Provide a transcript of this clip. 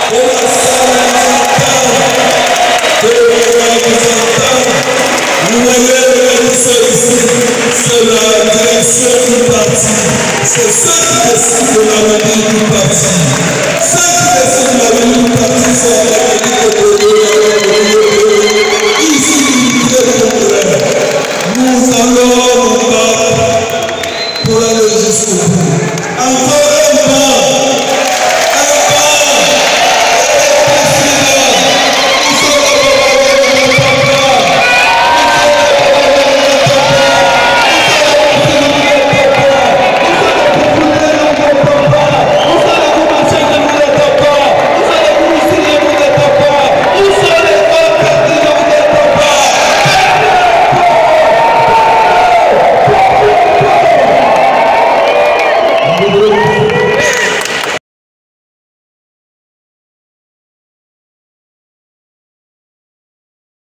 C'est la direction du parti. C'est ceux qui décident de l'avenir du parti. Ceux qui décident de l'avenir du parti sont ici, très concret. Nous allons nous battre pour aller jusqu'au bout.